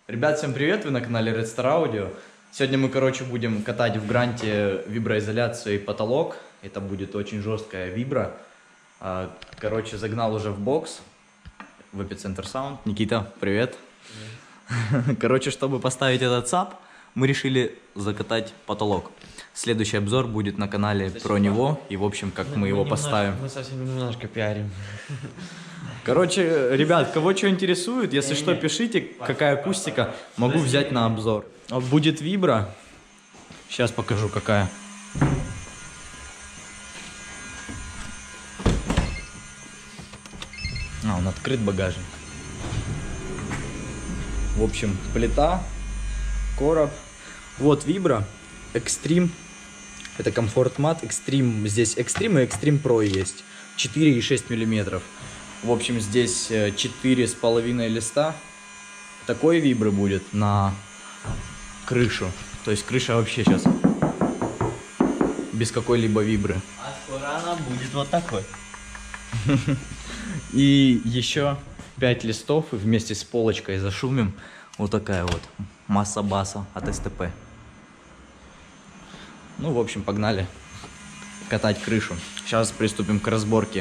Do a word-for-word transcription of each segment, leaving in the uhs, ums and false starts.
Ребят, всем привет, вы на канале Red Star Audio. Сегодня мы, короче, будем катать в гранте виброизоляцию и потолок. Это будет очень жесткая вибра. Короче, загнал уже в бокс, в Epicenter Sound. Никита, привет. Привет. Короче, чтобы поставить этот саб, мы решили закатать потолок. Следующий обзор будет на канале Спасибо. Про него и, в общем, как мы, мы его немножко, поставим. Мы совсем немножко пиарим. Короче, ребят, кого что интересует, если что, пишите, какая акустика, могу взять на обзор. Будет вибра, сейчас покажу какая. А, он открыт, багажник. В общем, плита, короб. Вот вибра, Extreme, это комфорт мат, Extreme, здесь Extreme и Extreme Pro есть, четыре и шесть миллиметров. В общем, здесь четыре с половиной листа. Такой вибры будет на крышу. То есть крыша вообще сейчас без какой-либо вибры. А скоро она будет вот такой. И еще пять листов и вместе с полочкой зашумим. Вот такая вот масса баса от эс тэ пэ. Ну, в общем, погнали катать крышу. Сейчас приступим к разборке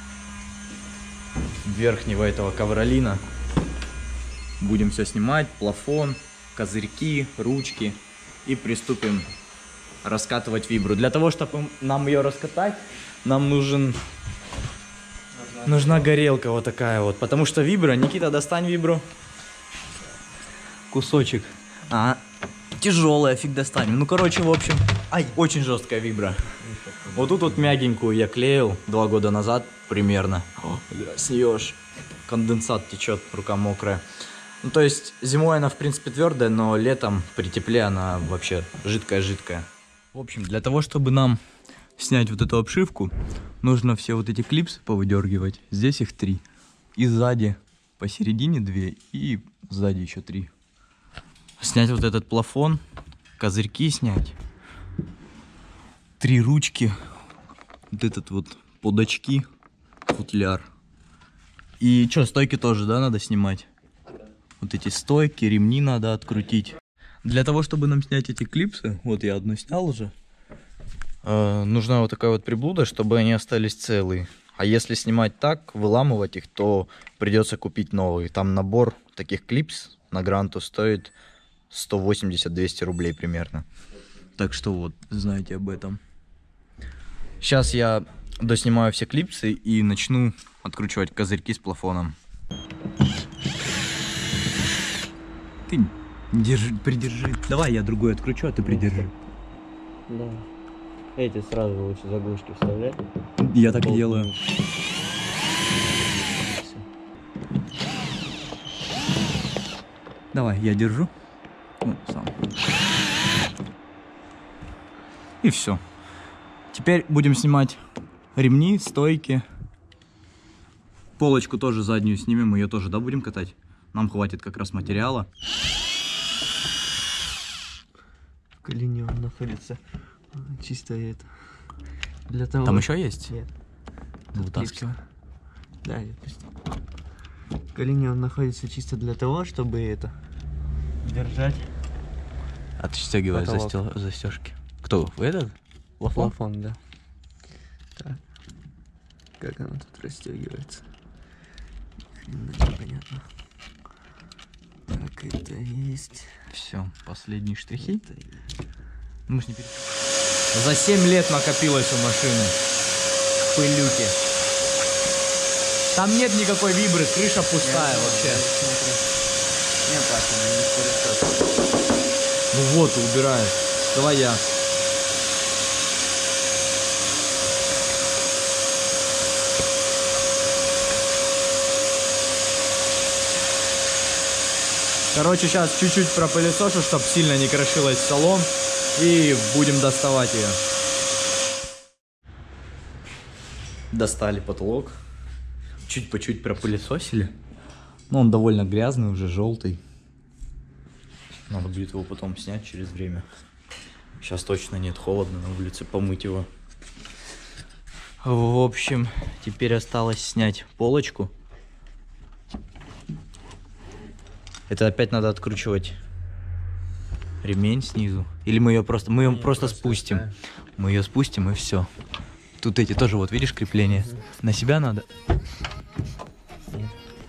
верхнего этого ковролина. Будем все снимать, плафон, козырьки, ручки, и приступим раскатывать вибру. Для того, чтобы нам ее раскатать, нам нужен нужна горелка вот такая вот, потому что вибра, Никита, достань вибру, кусочек, а тяжелая, фиг достанем. Ну, короче, в общем, ай, очень жесткая вибра. Вот тут вот мягенькую я клеил два года назад примерно. О, с нее аж конденсат течет, рука мокрая. Ну, то есть зимой она, в принципе, твердая, но летом при тепле она вообще жидкая-жидкая. В общем, для того, чтобы нам снять вот эту обшивку, нужно все вот эти клипсы повыдергивать. Здесь их три. И сзади посередине две, и сзади еще три. Снять вот этот плафон, козырьки снять. Три ручки, вот этот вот под очки, футляр. И что, стойки тоже, да, надо снимать? Вот эти стойки, ремни надо открутить. Для того, чтобы нам снять эти клипсы, вот я одну снял уже, э, нужна вот такая вот приблуда, чтобы они остались целые. А если снимать так, выламывать их, то придется купить новые. Там набор таких клипс на гранту стоит сто восемьдесят — двести рублей примерно. Так что вот, знаете об этом. Сейчас я доснимаю все клипсы и начну откручивать козырьки с плафоном. Ты держи, придержи. Давай я другой откручу, а ты придержи. Да. Эти сразу лучше заглушки вставлять. Я так и делаю. Давай, я держу. Ну, сам. И все. Теперь будем снимать ремни, стойки. Полочку тоже заднюю снимем, ее тоже, да, будем катать? Нам хватит как раз материала. В колени он находится. Чисто это. Для того... Там еще есть? Нет. Вытаскивай. Да, я пустил. В колени он находится чисто для того, чтобы это держать. Отстегивай застел... застежки. Кто? Этот? Плафон? Плафон, да. Так. Как оно тут расстегивается? Непонятно. Так, это есть. Все, последние штрихи. Это... Мы ж не перед... За семь лет накопилось у машины пылюки. Там нет никакой вибры, крыша пустая нет, вообще. Нет, так, не ну вот, убираешь. Давай я. Короче, сейчас чуть-чуть пропылесошу, чтобы сильно не крошилась салон. И будем доставать ее. Достали потолок. Чуть по чуть пропылесосили. Но он довольно грязный, уже желтый. Надо будет его потом снять через время. Сейчас точно нет, холодно на улице, помыть его. В общем, теперь осталось снять полочку. Это опять надо откручивать ремень снизу. Или мы ее просто, мы ее просто, просто спустим. Да. Мы ее спустим и все. Тут эти тоже, вот видишь, крепления. Угу. На себя надо? Нет.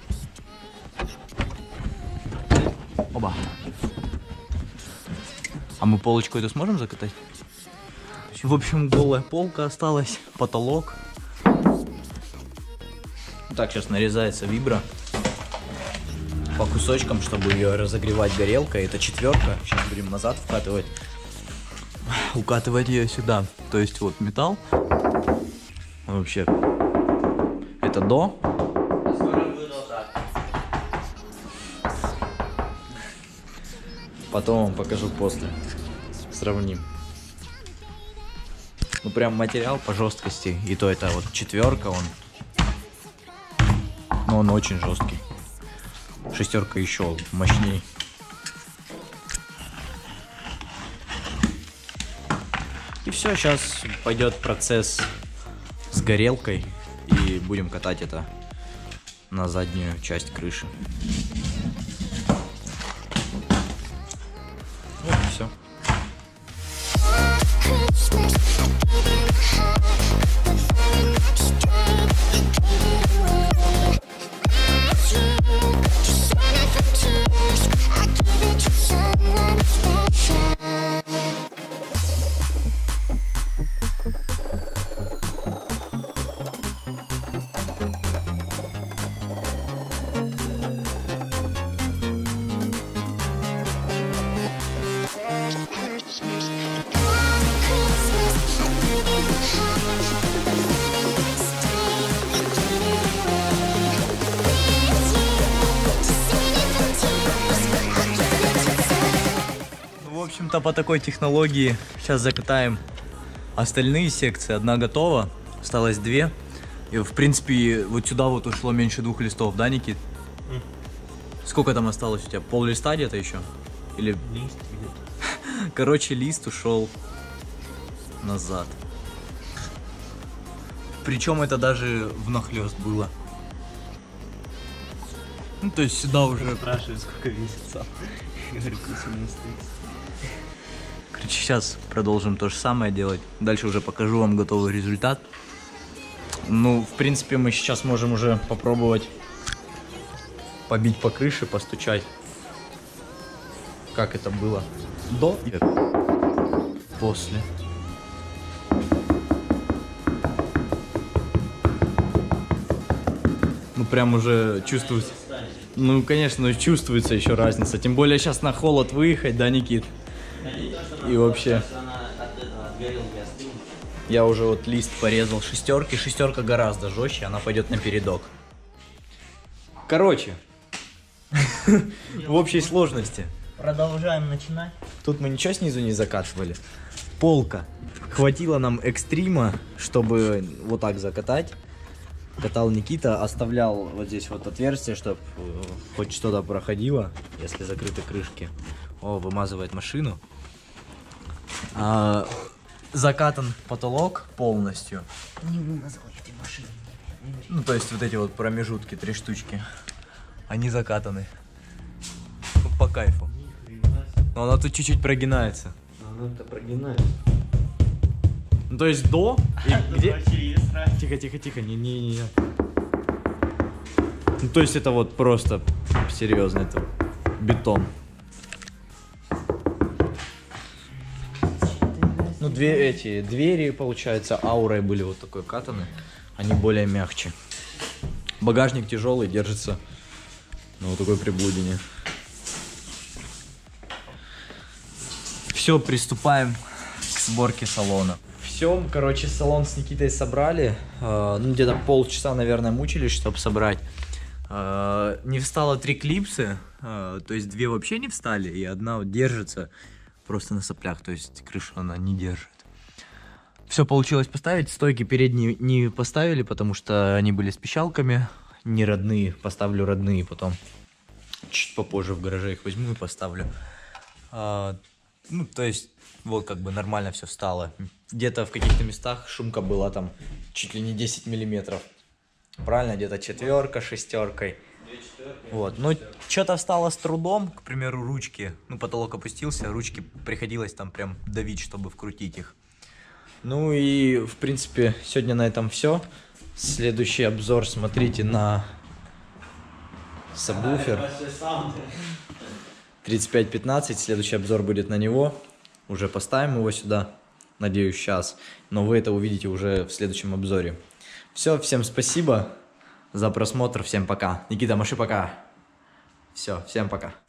Оба. А мы полочку эту сможем закатать? В общем, голая полка осталась, потолок. Так, сейчас нарезается вибра по кусочкам, чтобы ее разогревать горелкой. Это четверка. Сейчас будем назад вкатывать. Укатывать ее сюда. То есть вот металл. Вообще. Это до. Потом вам покажу после. Сравним. Ну прям материал по жесткости. И то это вот четверка он. Но он очень жесткий. Шестерка еще мощней. И все, сейчас пойдет процесс с горелкой. И будем катать это на заднюю часть крыши. Вот и все. В общем-то, по такой технологии сейчас закатаем остальные секции. Одна готова, осталось две. И, в принципе, вот сюда вот ушло меньше двух листов, да, Никит? Mm. Сколько там осталось у тебя? Пол листа где-то еще? Или... Лист где-то. Короче, лист ушел назад. Причем это даже внахлёст было. Ну, то есть сюда уже... Спрашиваю, сколько весит сам. Говорит, восемнадцать. Короче, сейчас продолжим то же самое делать. Дальше уже покажу вам готовый результат. Ну, в принципе, мы сейчас можем уже попробовать побить по крыше, постучать. Как это было до и после. Ну, прям уже чувствуется. Ну, конечно, чувствуется еще разница. Тем более сейчас на холод выехать, да, Никит? И вообще, я уже вот лист порезал шестерки. Шестерка гораздо жестче, она пойдет на передок. Короче, в общей сложности. Продолжаем начинать. Тут мы ничего снизу не закатывали. Полка. Хватило нам экстрима, чтобы вот так закатать. Катал Никита, оставлял вот здесь вот отверстие, чтобы хоть что-то проходило, если закрыты крышки. О, вымазывает машину. А, закатан потолок полностью. Не вымазал эти машины. Ну, то есть вот эти вот промежутки, три штучки, они закатаны. Ну, по кайфу. Но она тут чуть-чуть прогинается. Она-то прогинается. Ну, то есть до и где... Тихо, тихо, тихо, не-не-не. Ну, то есть это вот просто серьезно, это бетон. Ну, две эти двери, получается, аурой были вот такой катаны. Они более мягче. Багажник тяжелый, держится на вот такой приблудине. Все, приступаем к сборке салона. Все, короче, салон с Никитой собрали. Э, ну, где-то полчаса, наверное, мучились, чтобы собрать. Э, не встало три клипсы, э, то есть две вообще не встали, и одна вот держится просто на соплях, то есть крышу она не держит. Все получилось поставить, стойки передние не поставили, потому что они были с пищалками, не родные, поставлю родные потом. Чуть попозже в гараже их возьму и поставлю. Э, ну, то есть, вот как бы нормально все встало. Где-то в каких-то местах шумка была там чуть ли не десять миллиметров. Правильно, где-то четверка, шестеркой. Вот, ну, что-то встало с трудом, к примеру, ручки, ну, потолок опустился, ручки приходилось там прям давить, чтобы вкрутить их. Ну и, в принципе, сегодня на этом все. Следующий обзор смотрите на сабвуфер тридцать пять пятнадцать, следующий обзор будет на него. Уже поставим его сюда, надеюсь, сейчас, но вы это увидите уже в следующем обзоре. Все, всем спасибо за просмотр, всем пока. Никита, маши пока. Все, всем пока.